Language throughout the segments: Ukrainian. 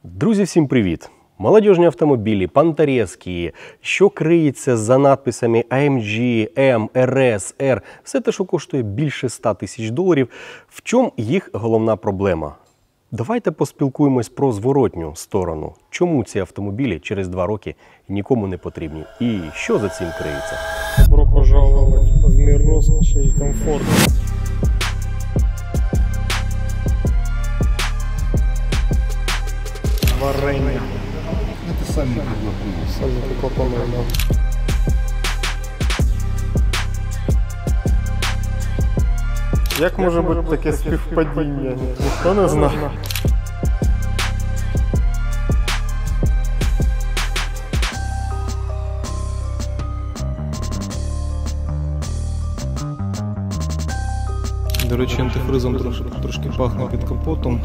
Друзі, всім привіт! Молодіжні автомобілі, понторезки, що криється за надписами AMG, M, RS, R, все те, що коштує більше 100 тисяч доларів. В чому їх головна проблема? Давайте поспілкуємось про зворотню сторону. Чому ці автомобілі через 2 роки нікому не потрібні? І що за цим криється? Добро пожаловать в мир роскоши и комфорта. Варенье. Это сами приготовили. Сами прикопанные, да. Як може бути таке співпадіння? Ніхто не знає. До речі, антифризом трошки пахне під капотом.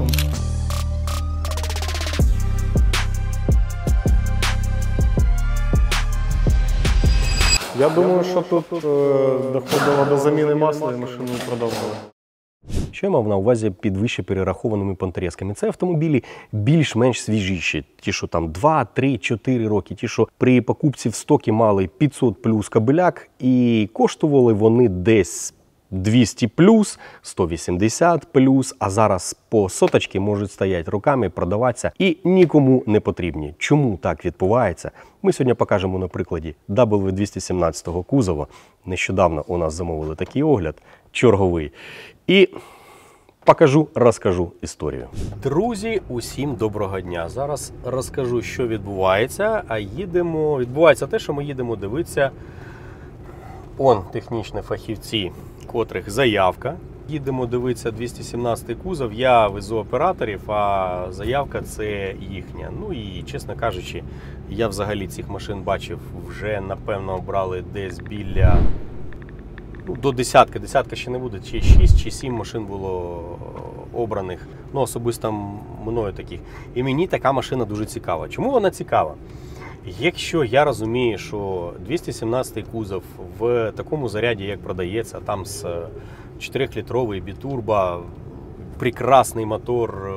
Я думаю, що тут доходило до заміни масла і машину продавали. Що я мав на увазі під вище перерахованими понторезками? Це автомобілі більш-менш свіжіші. Ті, що там 2, 3, 4 роки. Ті, що при покупці в стокі мали 500 плюс кабеляк і коштували вони десь 200 плюс, 180 плюс, а зараз по соточки можуть стояти роками, продаватися і нікому не потрібні. Чому так відбувається? Ми сьогодні покажемо на прикладі W217 кузова. Нещодавно у нас замовили такий огляд, черговий. І покажу, розкажу історію. Друзі, усім доброго дня. Зараз розкажу, що відбувається, а відбувається те, що ми їдемо дивитися. Технічні фахівці, котрих заявка. Їдемо дивитися 217 кузов, я везу операторів, а заявка це їхня. Ну і, чесно кажучи, я взагалі цих машин бачив, вже, напевно, обрали десь біля до десятка. Десятка ще не буде, чи 6, чи 7 машин було обраних. Ну, особисто мною таких. І мені така машина дуже цікава. Чому вона цікава? Якщо я розумію, що 217 кузов в такому заряді, як продається, там з 4-літровий бітурбо, прекрасний мотор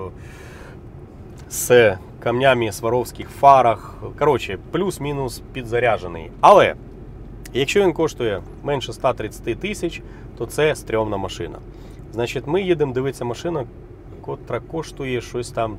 з камнями сваровських фарах, коротше, плюс-мінус підзаряджений. Але якщо він коштує менше 130 тисяч, то це стрьомна машина. Значить, ми їдемо дивитися машину, котра коштує щось там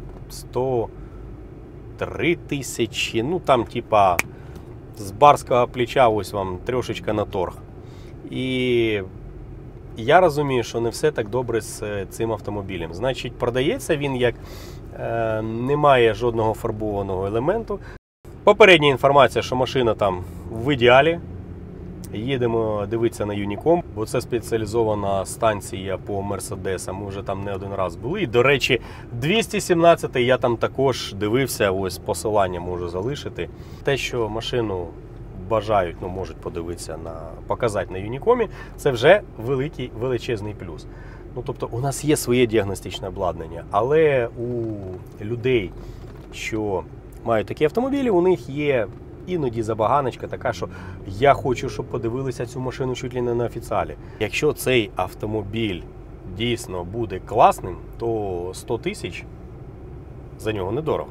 103 тисячі, ну там типа з барського плеча ось вам трошечка на торг. І я розумію, що не все так добре з цим автомобілем. Значить, продається він як немає жодного фарбованого елементу. Попередня інформація, що машина там в ідеалі. Їдемо дивитися на Unicom, бо це спеціалізована станція по Мерседесам. Ми вже там не один раз були. І, до речі, 217 я там також дивився, ось посилання можу залишити. Те, що машину бажають, можуть подивитися, показати на Unicom, це вже величезний плюс. Тобто у нас є своє діагностичне обладнання, але у людей, що мають такі автомобілі, у них є іноді забаганочка така, що я хочу, щоб подивилися цю машину чуть ли не на офіціалі. Якщо цей автомобіль дійсно буде класним, то 100 тисяч за нього недорого.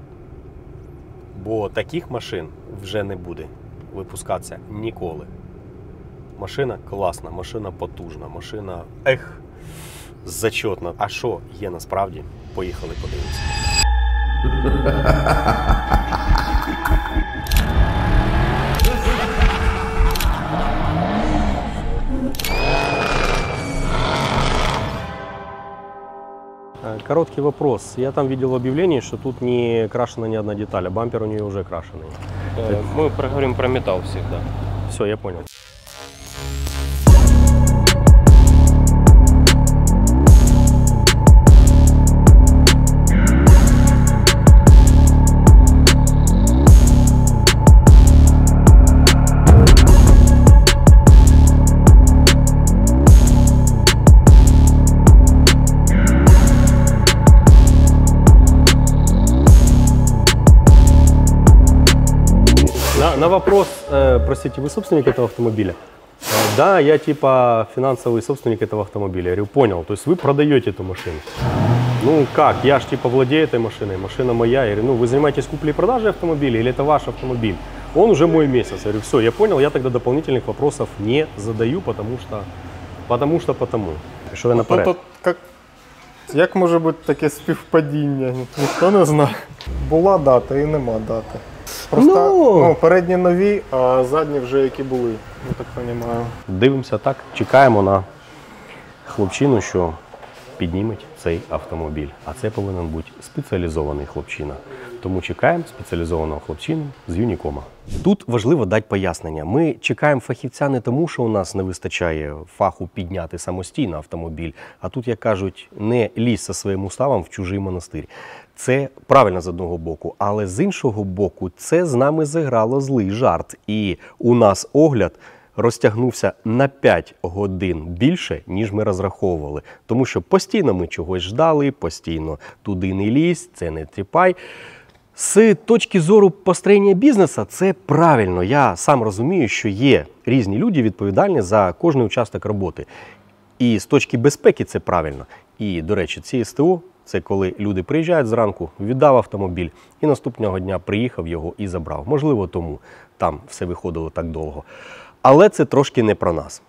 Бо таких машин вже не буде випускатися ніколи. Машина класна, машина потужна, машина зачетна. А що є насправді? Поїхали подивитися. Короткий вопрос. Я там видел объявление, что тут не крашена ни одна деталь, а бампер у нее уже крашеный. Мы проговорим про металл всегда. Все, я понял. На вопрос, простите, вы собственник этого автомобиля? Да, я типа финансовый собственник этого автомобиля. Я говорю, понял, то есть вы продаете эту машину. Ну как, я ж типа владею этой машиной, машина моя. Я говорю, ну вы занимаетесь куплей-продажей автомобиля или это ваш автомобиль? Он уже мой месяц. Я говорю, все, я понял, я тогда дополнительных вопросов не задаю, потому что. Пішов я наперед. Як може бути таке співпадіння? Ніхто не знає. Була дата і нема дати. Просто передні нові, а задні вже які були, я так розумію. Дивимося так, чекаємо на хлопчину, що підніметь цей автомобіль. А це повинен бути спеціалізований хлопчина. Тому чекаємо спеціалізованого хлопчину з Юнікома. Тут важливо дати пояснення. Ми чекаємо фахівця не тому, що у нас не вистачає фаху підняти самостійно автомобіль, а тут, як кажуть, не лізь зі своїм уставом в чужий монастир. Це правильно з одного боку, але з іншого боку це з нами зіграло злий жарт. І у нас огляд розтягнувся на 5 годин більше, ніж ми розраховували. Тому що постійно ми чогось ждали, постійно туди не лізь, це не тріпай. З точки зору построєння бізнесу це правильно. Я сам розумію, що є різні люди відповідальні за кожний участок роботи. І з точки безпеки це правильно. І, до речі, ці СТО – це коли люди приїжджають зранку, віддав автомобіль і наступного дня приїхав його і забрав. Можливо, тому там все виходило так довго. Але це трошки не про нас.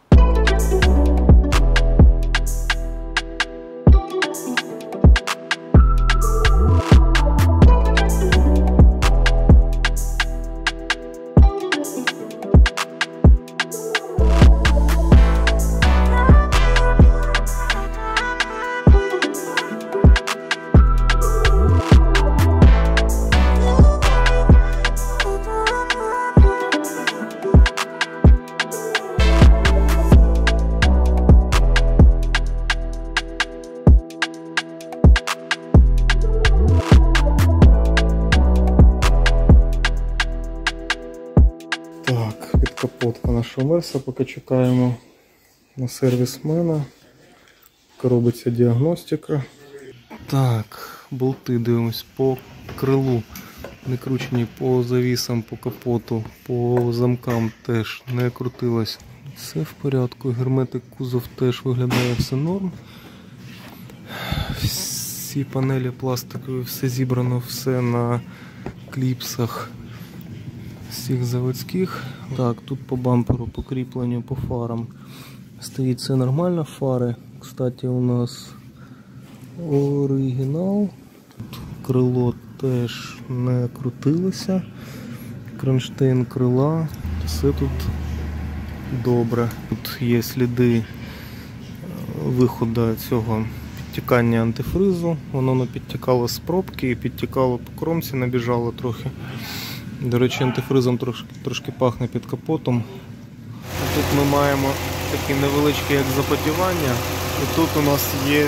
Так, підкапотка нашого Мерса, поки чекаємо на сервісмена. Робиться діагностика. Так, болти дивимось по крилу. Не кручені, по завісам, по капоту, по замкам теж не крутилось. Все в порядку. Герметик кузов теж виглядає все норм. Всі панелі пластикові, все зібрано, все на кліпсах всіх заводських. Так, тут по бамперу, по кріпленню, по фарам стоїть все нормально. Фари, кстати, у нас оригінал. Крило теж не крутилося. Кронштейн крила. Все тут добре. Тут є сліди виходу цього підтікання антифризу. Воно не підтікало з пробки і підтікало по кромці, набіжало трохи. До речі, антифризом трошки пахне під капотом. Тут ми маємо такі невеличкі як запотівання. І тут у нас є,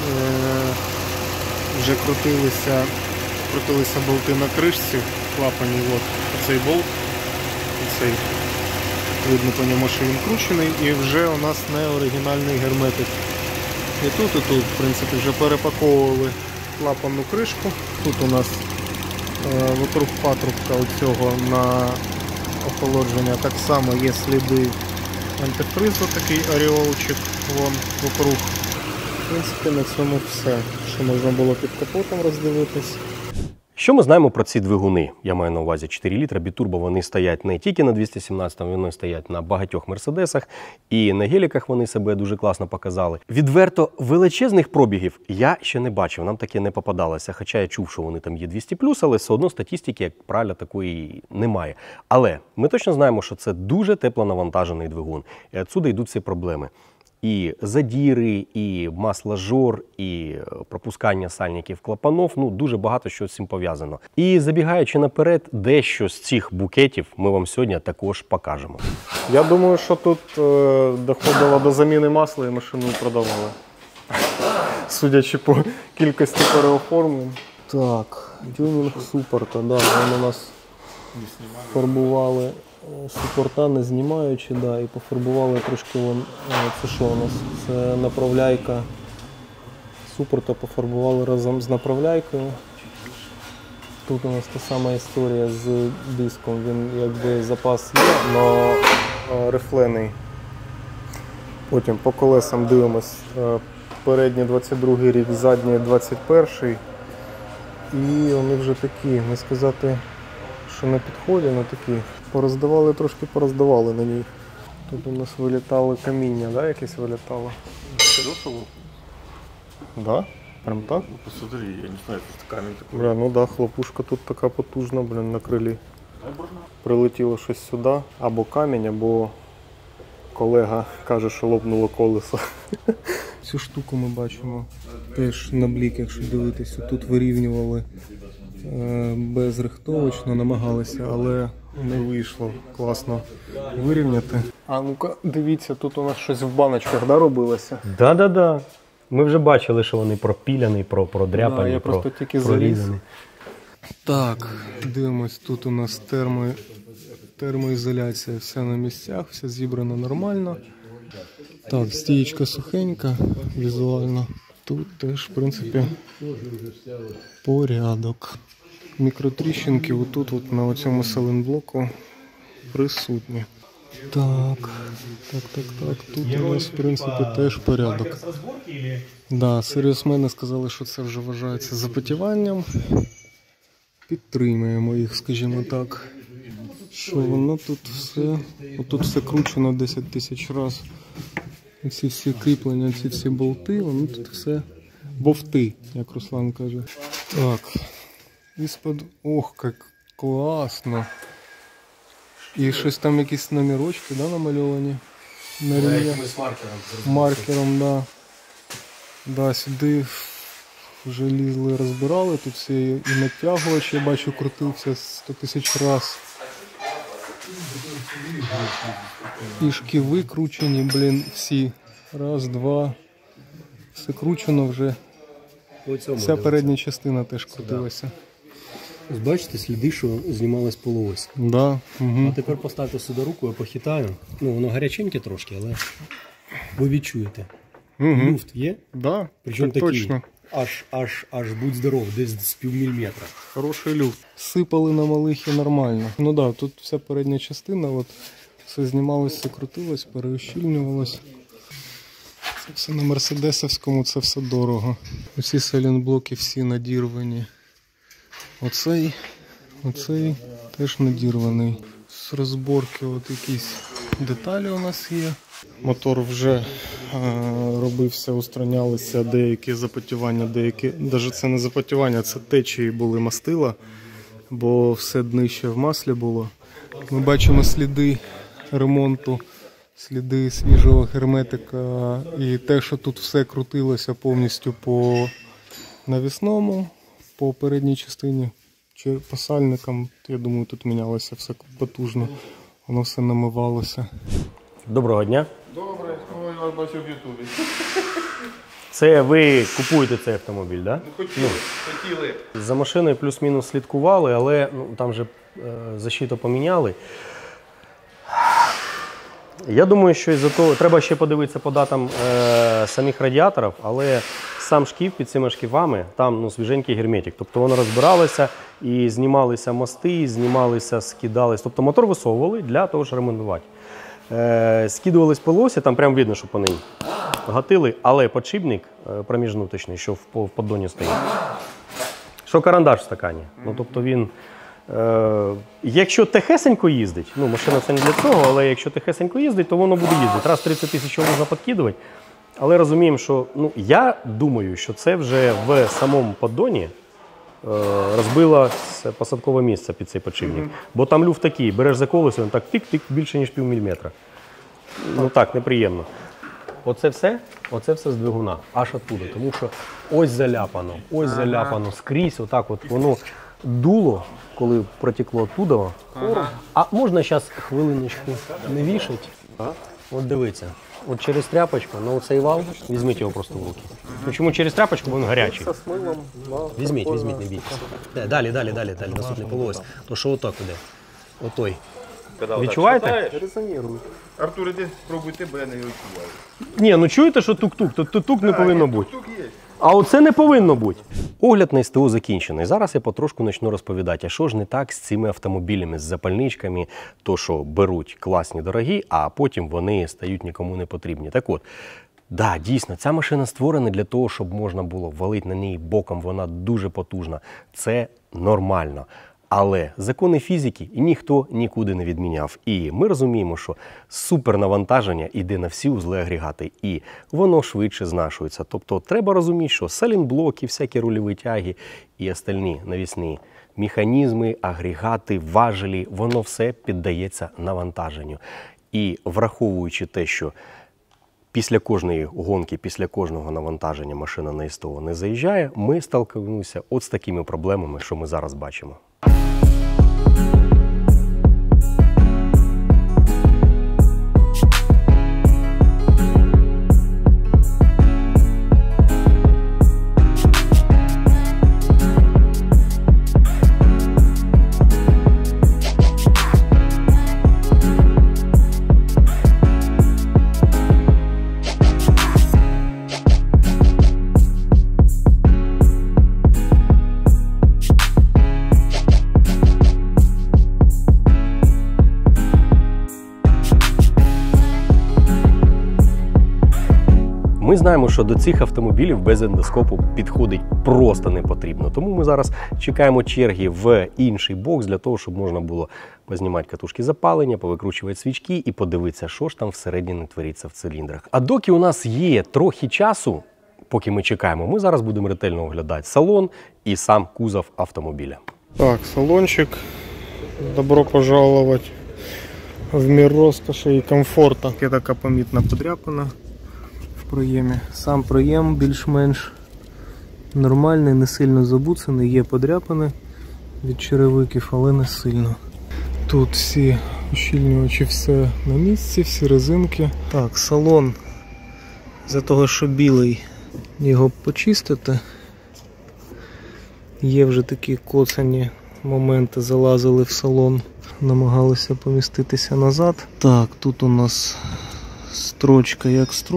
вже крутилися болти на кришці, клапані. От цей болт, цей, видно по ньому, що він кручений, і вже у нас не оригінальний герметик. І тут, в принципі, вже перепаковували клапанну кришку. Тут у нас вокруг патрубка оцього на охолодження так само є сліди антифризу, такий ореолчик вон вокруг. В принципі, на цьому все, що можна було під капотом роздивитись. Що ми знаємо про ці двигуни? Я маю на увазі 4 літра бітурбо, вони стоять не тільки на 217-му, вони стоять на багатьох мерседесах, і на геліках вони себе дуже класно показали. Відверто величезних пробігів я ще не бачив, нам таке не попадалося, хоча я чув, що вони там є 200+, але все одно статистики, як правило, такої немає. Але ми точно знаємо, що це дуже теплонавантажений двигун, і відсюди йдуть всі проблеми. І задіри, і масложор, і пропускання сальників клапанов, ну дуже багато що з цим пов'язано. І забігаючи наперед, дещо з цих букетів ми вам сьогодні також покажемо. Я думаю, що тут доходило до заміни масла і машину продавали. Судячи по кількості переоформлень. Так, тюнінг супорта, да, вони у нас фарбували супорта, не знімаючи, да, і пофарбували трошки вон, це що у нас? Це направляйка супорта, пофарбували разом з направляйкою. Тут у нас та сама історія з диском, він якби запас є, але рифлений. Потім по колесам дивимось, передній 22-й рік, задній 21-й. І вони вже такі, не сказати, що на підході, але такі. Пороздавали на ній. Тут у нас вилітали каміння, да, якесь вилітало? Да? Прям так? Посмотри, я не знаю, это камень такой. Бля, ну да, хлопушка тут така потужна, блін, на крилі. Прилетіло щось сюди, або камінь, або колега каже, що лопнуло колесо. Цю штуку ми бачимо теж на блік, якщо дивитися, тут вирівнювали безрихтовочно, намагалися, але не вийшло класно вирівняти. А ну-ка, дивіться, тут у нас щось в баночках, да, робилося? Да-да-да. Ми вже бачили, що вони пропіляні, продряпані, Да, я просто тільки заліз. прорізані. Так, дивимось, тут у нас термоізоляція вся на місцях, все зібрано нормально. Так, стієчка сухенька візуально. Тут теж, в принципі, порядок. Мікротріщинки отут, от на цьому селенблоку присутні. Так. Тут у нас, в принципі, теж порядок. Да, сервісмени сказали, що це вже вважається запотіванням. Підтримуємо їх, скажімо так. Що воно тут все, отут все кручено 10 тисяч разів. Ці всі кріплення, ці всі болти, воно тут все бовти, як Руслан каже. Так, із-под, ох, як класно. І щось там якісь номерочки, да, намальовані? На рівні. Маркером, да. Да, сюди вже лізли, розбирали, тут все і натягувач, я бачу, крутився 100 тисяч раз. І шківи викручені, блін, всі. Раз, два. Все кручено вже. Вся передня частина теж крутилася. Ось бачите сліди, що знімалась полуось. Да. Угу. А тепер поставте сюди руку, я похитаю. Ну, воно гаряченьке трошки, але ви відчуєте. Угу. Люфт є? Да, Причому так такий. точно. Аж будь здоров, десь з півміліметра. Хороший люфт. Сипали на малих і нормально. Ну да, тут вся передня частина, от, все знімалось, все крутилось, переущільнювалось. Це все на мерседесовському, це все дорого. Усі сайлентблоки всі надірвані. Оцей теж надірваний. З розборки от якісь деталі у нас є. Мотор вже робився, устранялися деякі запотівання, деякі, навіть це не запотівання, це течії були мастила, бо все днище в маслі було. Ми бачимо сліди ремонту, сліди свіжого герметика і те, що тут все крутилося повністю по навісному, по передній частині, чи по сальникам, я думаю, тут мінялося все потужно, воно все намивалося. Доброго дня. Добре, я вас бачив в Ютубі. Це ви купуєте цей автомобіль, так? Да? Хотіли. За машиною плюс-мінус слідкували, але там же защиту поміняли. Я думаю, що із-за того, треба ще подивитися по датам самих радіаторів, але сам шків під цими шківами, там свіженький герметик. Тобто воно розбиралося і знімалися мости, знімалися, скидалися. Тобто мотор висовували для того, щоб ремонтувати. Скидувались полосся, там прям видно, що по ній гатили, але подшипник проміжнуточний, що в поддоні стоїть. Що карандаш в стакані. Ну, тобто він, якщо тихесенько їздить, машина це не для цього, але якщо тихесенько їздить, то воно буде їздити. Раз 30 тисяч можна підкидувати, але розуміємо, що, я думаю, що це вже в самому поддоні розбило посадкове місце під цей подшипник. Бо там люфт такий, береш за колесо, він так тик-тик більше, ніж півміліметра. Ну так, неприємно. Оце все з двигуна, аж оттуда. Тому що ось заляпано, скрізь, отак от воно дуло, коли протекло оттуда. А можна зараз хвилиночку не вішать? От дивіться. От через тряпочку, на оцей вал, візьміть його просто в руки. Чому через тряпочку, бо він гарячий. Візьміть, не бійтеся. Далі, наступний полуось. То що отак іде? Отой. Відчуваєте? Резонірує. Артур, іди спробуйте, бо я не відчуваю. Ні, чуєте, що тук-тук? То тук не повинно бути. Тут є. А оце не повинно бути. Огляд на СТО закінчений. Зараз я потрошку почну розповідати, а що ж не так з цими автомобілями, з запальничками, то що беруть класні, дорогі, а потім вони стають нікому не потрібні. Так от, Да, дійсно, ця машина створена для того, щоб можна було валити на неї боком, вона дуже потужна. Це нормально. Але закони фізики ніхто нікуди не відміняв. І ми розуміємо, що супернавантаження йде на всі узли агрегати, і воно швидше знашується. Тобто треба розуміти, що салінблоки, всякі рульові тяги і остальні навісні механізми, агрегати, важелі, воно все піддається навантаженню. І враховуючи те, що після кожної гонки, після кожного навантаження машина на СТО не заїжджає, ми сталкиваємося от з такими проблемами, що ми зараз бачимо. Ми знаємо, що до цих автомобілів без ендоскопу підходить просто не потрібно. Тому ми зараз чекаємо черги в інший бокс для того, щоб можна було познімати катушки запалення, повикручувати свічки і подивитися, що ж там всередині твориться в циліндрах. А доки у нас є трохи часу, поки ми чекаємо, ми зараз будемо ретельно оглядати салон і сам кузов автомобіля. Так, салончик. Добро пожаловать в мир роскоши і комфорту. Є така помітна подряпина в проємі. Сам проєм більш-менш нормальний, не сильно забуцений. Є подряпини від черевиків, але не сильно. Тут всі ущільнювачі, все на місці, всі резинки. Так, салон, за того, що білий, його почистити. Є вже такі коцані моменти, залазили в салон, намагалися поміститися назад. Так, тут у нас строчка,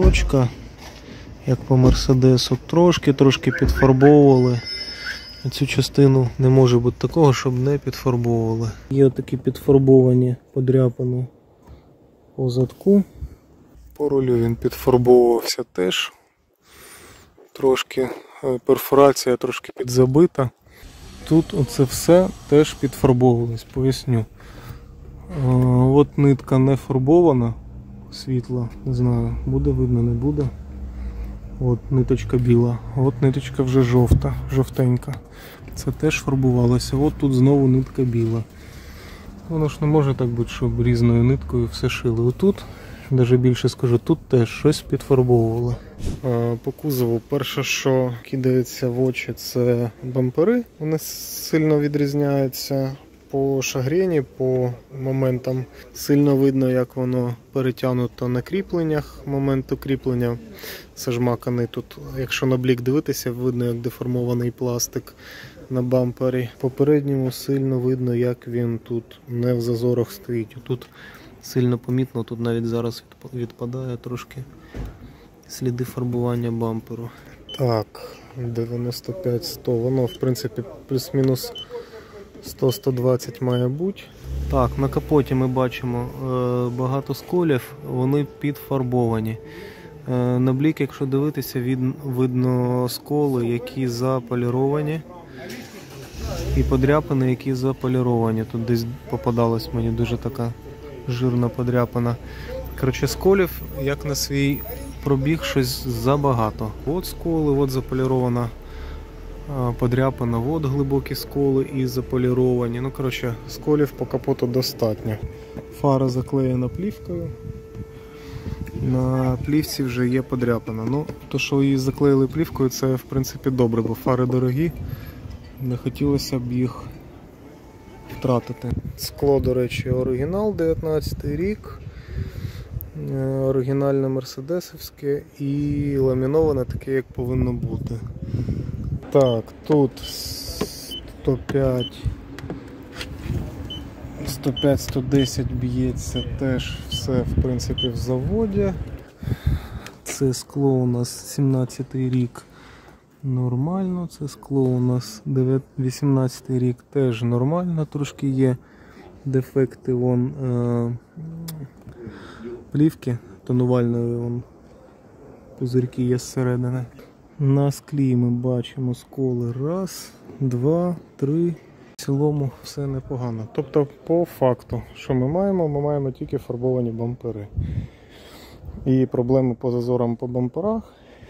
як по Мерседесу. Трошки підфарбовували. Цю частину не може бути такого, щоб не підфарбовували. Є такі підфарбовані подряпини по задку. По рулю він підфарбовувався теж. Трошки перфорація трошки підзабита. Тут оце все теж підфарбовувалось, поясню. От нитка не фарбована, світла, не знаю, буде видно, не буде. От ниточка біла, от ниточка вже жовта, жовтенька. Це теж фарбувалося, от тут знову нитка біла. Воно ж не може так бути, щоб різною ниткою все шили. Отут, навіть більше скажу, тут теж щось підфарбовували. По кузову перше, що кидається в очі, це бампери. Вони сильно відрізняються. По шагрені, по моментам сильно видно, як воно перетягнуто на кріпленнях. Момент кріплення зажмаканий тут. Якщо на блік дивитися, видно, як деформований пластик на бампері. По передньому сильно видно, як він тут не в зазорах стоїть. Тут сильно помітно, тут навіть зараз відпадає трошки сліди фарбування бамперу. Так, 95-100, воно в принципі плюс-мінус 100-120 має бути. Так, на капоті ми бачимо багато сколів, вони підфарбовані. На блік, якщо дивитися, видно сколи, які заполіровані, і подряпини, які заполіровані. Тут десь попадалась мені дуже така жирна подряпина. Коротше, сколів, як на свій пробіг, щось забагато. От сколи, от заполірована подряпина, от глибокі сколи і заполіровані. Ну, коротше, сколів по капоту достатньо. Фара заклеєна плівкою. На плівці вже є подряпина. Ну, то, що її заклеїли плівкою, це в принципі добре, бо фари дорогі. Не хотілося б їх втратити. Скло, до речі, оригінал, 19 рік. Оригінальне мерседесовське і ламіноване таке, як повинно бути. Так, тут 105-110 б'ється, теж все в принципі в заводі. Це скло у нас 17-й рік нормально, це скло у нас 18-й рік теж нормально, трошки є дефекти плівки тонувальної пузирки є зсередини. На склі ми бачимо сколи. Раз, два, три. В цілому все непогано. Тобто, по факту, що ми маємо? Ми маємо тільки фарбовані бампери. І проблеми по зазорам по бамперах.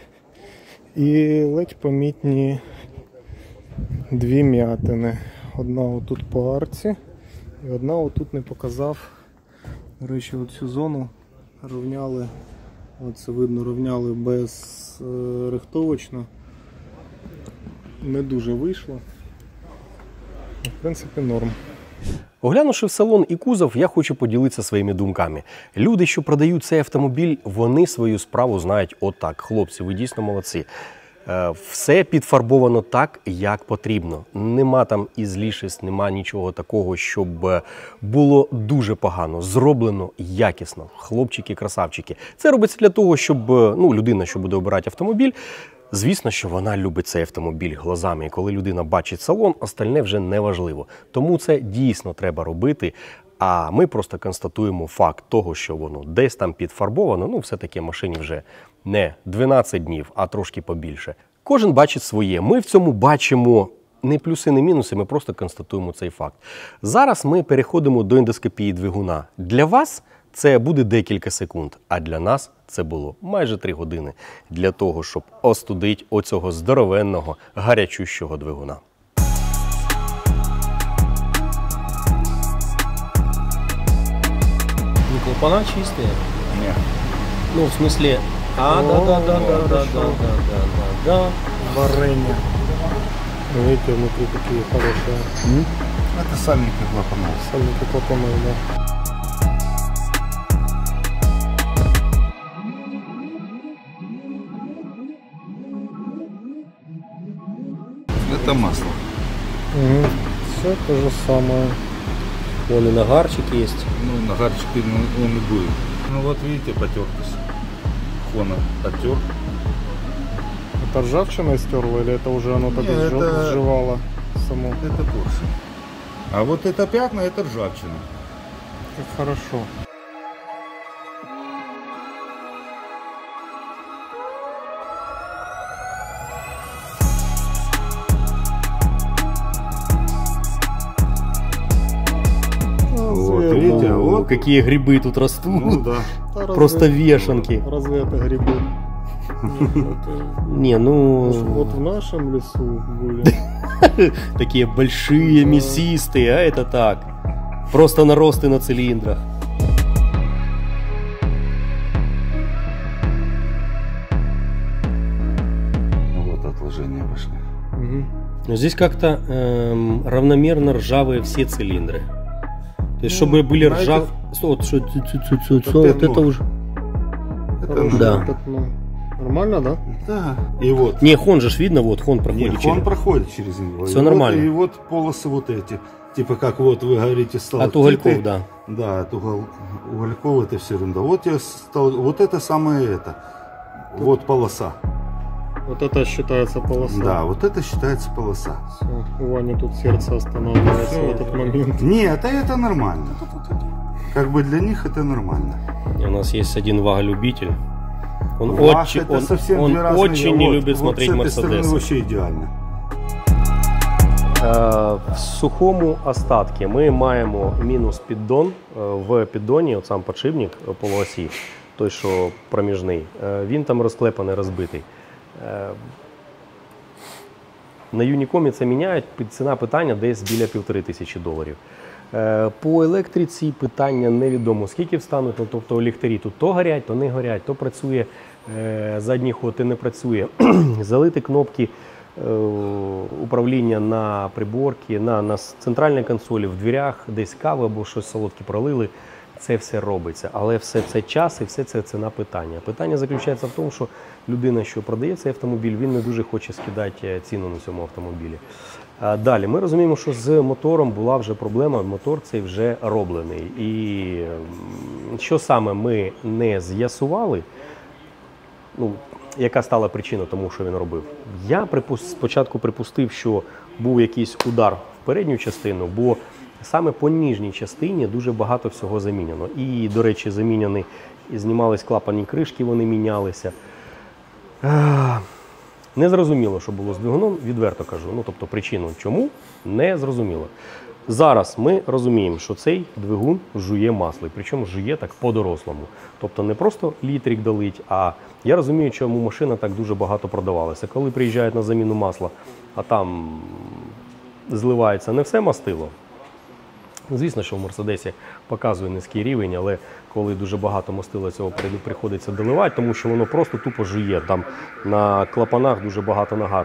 І ледь помітні дві м'ятини. Одна отут по арці, і одна отут не показав. До речі, оцю зону рівняли, оце видно, рівняли безрихтовочно. Не дуже вийшло. В принципі, норм. Оглянувши в салон і кузов, я хочу поділитися своїми думками. Люди, що продають цей автомобіль, вони свою справу знають отак. Хлопці, ви дійсно молодці. Все підфарбовано так, як потрібно. Нема там ізлішість, нема нічого такого, щоб було дуже погано. Зроблено якісно. Хлопчики-красавчики. Це робиться для того, щоб людина, що буде обирати автомобіль, звісно, що вона любить цей автомобіль глазами. І коли людина бачить салон, остальне вже не важливо. Тому це дійсно треба робити. А ми просто констатуємо факт того, що воно десь там підфарбовано. Все-таки машині вже не 12 днів, а трошки побільше. Кожен бачить своє. Ми в цьому бачимо не плюси, не мінуси, ми просто констатуємо цей факт. Зараз ми переходимо до ендоскопії двигуна. Для вас це буде декілька секунд, а для нас це було майже 3 години для того, щоб остудити оцього здоровенного, гарячущого двигуна. Клапана чистые? Нет. Ну, в смысле... да. Варенье. Видите, внутри такие хорошие. Это сальники клапанов. Сальники клапанов, да. Это масло. Угу. Все то же самое. Вон и нагарчик есть. Ну, нагарчик он и будет. Ну вот видите, потертость. Хона оттер. Это ржавчина стерла или это уже оно так Не, это- сживало само? Это Порше. А вот это пятна, это ржавчина. Как хорошо. Вот, видите, вот. Какие грибы тут растут. Ну да. Да Просто вешенки. Разве это грибы? Не, Вот в нашем лесу были. такие большие, мясистые, а это так. Просто наросты на цилиндрах. Вот отложения пошли. Мгм. Но здесь как-то равномерно ржавые все цилиндры. То есть, чтобы были на ржавые... Вот это уже... Хорошо, Да. так, ну, нормально, да? Да. И вот. Не, хон же ж видно, вот хон проходит. Нет, через- он проходит через него. Всё И нормально. Вот, и вот полосы вот эти. Типа как вот вы говорите сталактиты. От угольков, да. Да, от угольков это все ерунда. Вот я стал, вот это самое это. Вот полоса. Вот это считается полоса. Да, вот это считается полоса. Всё, у Вани тут сердце останавливается в этот момент. Нет, а это нормально. Как бы для них это нормально. У нас есть один вага-любитель. Он Вах, очень, это совсем он две разные. очень не Вот- любит вот смотреть с этой стороны Мерседесы. вообще идеально. В сухому остатку ми маємо мінус піддон. В піддоні, от сам подшипник полуосі, той, що проміжний, він там розклепаний, розбитий. На Юнікомі це міняють, ціна питання десь біля $1500. По електриці питання невідомо, скільки встануть, ну, тобто ліхтарі тут то горять, то не горять, то працює задній ход і не працює. Залити кнопки управління на приборці, на центральній консолі, в дверях, десь каву або щось солодке пролили. Це все робиться, але все це час і все це ціна питання. Питання заключається в тому, що людина, що продає цей автомобіль, він не дуже хоче скидати ціну на цьому автомобілі. Далі, ми розуміємо, що з мотором була вже проблема, мотор цей вже роблений. І що саме ми не з'ясували, ну, яка стала причина тому, що він робив. Я спочатку припустив, що був якийсь удар в передню частину, бо саме по ніжній частині дуже багато всього замінено. І, до речі, заміняні, і знімались клапанні кришки, вони мінялися. Не зрозуміло, що було з двигуном, відверто кажу. Ну, тобто причину чому, не зрозуміло. Зараз ми розуміємо, що цей двигун жує масло, і причому жує так по-дорослому. Тобто не просто літрик долить, а я розумію, чому машина так дуже багато продавалася. Коли приїжджають на заміну масла, а там зливається не все мастило. Звісно, що в Мерседесі показує низький рівень, але коли дуже багато мастила цього приходиться доливати, тому що воно просто тупо жує. Там на клапанах дуже багато нагару.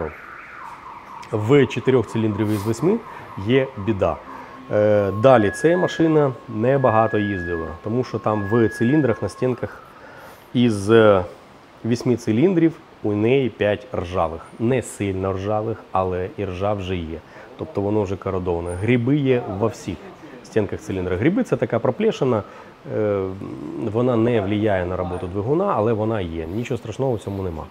В 4 циліндрів із 8 є біда. Далі, ця машина небагато їздила, тому що там в циліндрах на стінках із 8 циліндрів у неї 5 ржавих. Не сильно ржавих, але і ржа вже є. Тобто воно вже кородоване. Гриби є во всіх стінках циліндра. Гриби – це така проплешина, вона не впливає на роботу двигуна, але вона є. Нічого страшного в цьому нема.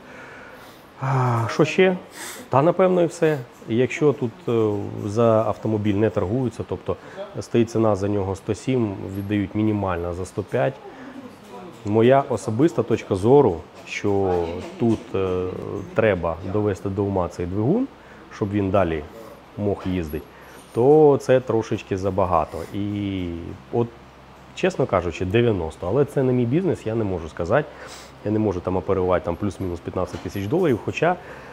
Що ще? Та, напевно, і все. Якщо тут за автомобіль не торгуються, тобто стоїть ціна за нього 107, віддають мінімально за 105. Моя особиста точка зору, що тут треба довести до ума цей двигун, щоб він далі мог їздити, то це трошечки забагато. І от, чесно кажучи, 90. Але це не мій бізнес, я не можу сказати. Я не можу там оперувати там, плюс-мінус 15 тисяч доларів. Хоча,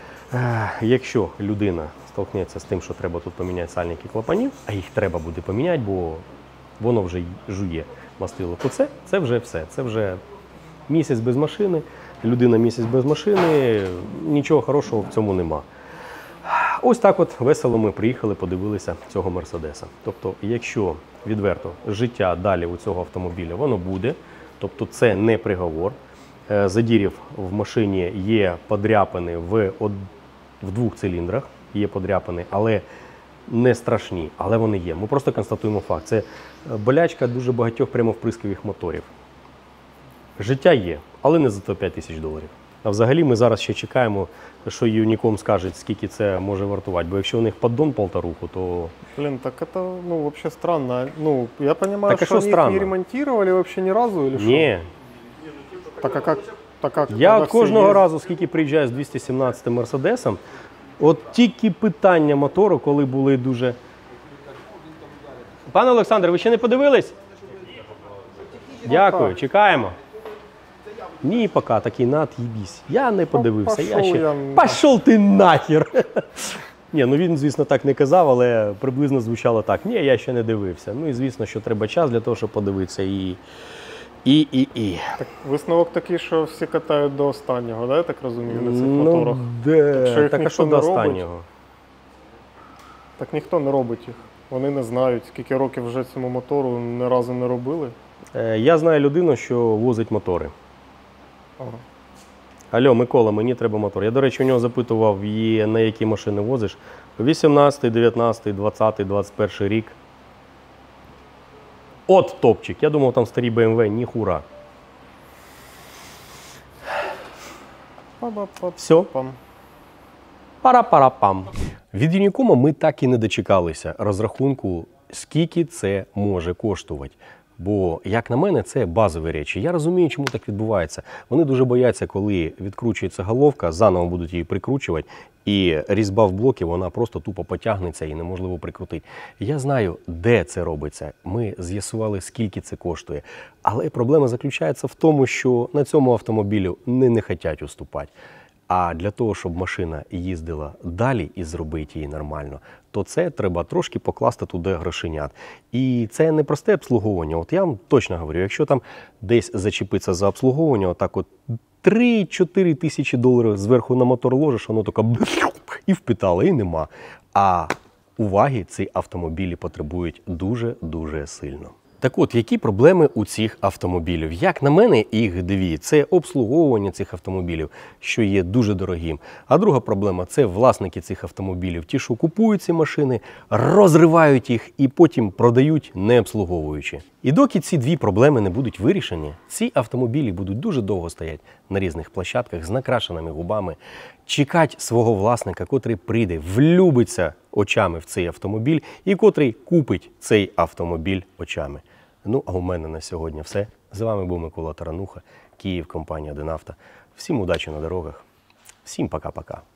якщо людина столкнеться з тим, що треба тут поміняти сальники клапанів, а їх треба буде поміняти, бо воно вже жує мастило, то це вже все. Це вже місяць без машини, людина місяць без машини, нічого хорошого в цьому нема. Ось так от весело ми приїхали, подивилися цього Мерседеса. Тобто, якщо відверто життя далі у цього автомобіля, воно буде, тобто це не приговор. Задірів в машині є подряпини в 2 циліндрах, є подряпини, але не страшні, але вони є. Ми просто констатуємо факт. Це болячка дуже багатьох прямовприскових моторів. Життя є, але не за 105 тисяч доларів. А взагалі ми зараз ще чекаємо, що Юніком скаже, скільки це може вартувати. Бо якщо у них поддон 1,5, то... Блин, так это, ну, вообще странно. Ну, я понимаю, Так а что что они странно? их не ремонтировали вообще ни разу или что? Ні. Так а как? Так как Я когда от все кожного ездят? разу, скільки приїжджаю з 217 Мерседесом, от тільки питання мотору, коли були дуже... Пане Олександр, ви ще не подивились? Дякую, чекаємо. Ні, поки такий їбісь. Я не подивився. пошов я Пішов ти нахер! Ні, ну він, звісно, так не казав, але приблизно звучало так. Ні, я ще не дивився. Ну і звісно, що треба час для того, щоб подивитися. І. Так, висновок такий, що всі катають до останнього, да, я так розумію, на цих моторах? де? їх Так а ніхто що не до робить? останнього? Так ніхто не робить їх. Вони не знають, скільки років вже цьому мотору ні разу не робили. Я знаю людину, що возить мотори. Ага. Алло, Микола, мені треба мотор. Я, до речі, у нього запитував, на які машини возиш. 18, 19, 20, 21 рік. От топчик. Я думав, там старі BMW, ніхура. Все. Пам. Пара-пара-пам. Від Юнікома ми так і не дочекалися розрахунку, скільки це може коштувати. Бо, як на мене, це базові речі. Я розумію, чому так відбувається. Вони дуже бояться, коли відкручується головка, заново будуть її прикручувати, і різьба в блокі, вона просто тупо потягнеться і неможливо прикрутити. Я знаю, де це робиться. Ми з'ясували, скільки це коштує. Але проблема заключається в тому, що на цьому автомобілю не хочуть уступати. А для того, щоб машина їздила далі і зробити її нормально, то це треба трошки покласти туди грошенят. І це не просте обслуговування. От я вам точно говорю, якщо там десь зачепиться за обслуговування, отак от 3-4 тисячі доларів зверху на мотор ложиш, воно таке і впитало, і нема. А уваги ці автомобілі потребують дуже-дуже сильно. Так от, які проблеми у цих автомобілів? Як на мене, їх дві. Це обслуговування цих автомобілів, що є дуже дорогим. А друга проблема – це власники цих автомобілів. Ті, що купують ці машини, розривають їх і потім продають, не обслуговуючи. І доки ці дві проблеми не будуть вирішені, ці автомобілі будуть дуже довго стояти на різних площадках з накрашеними губами, чекати свого власника, котрий прийде, влюбиться очами в цей автомобіль і котрий купить цей автомобіль очами. Ну, а у мене на сьогодні все. З вами був Микола Тарануха, Київ, компанія «Денавто». Всім удачі на дорогах. Всім пока-пока.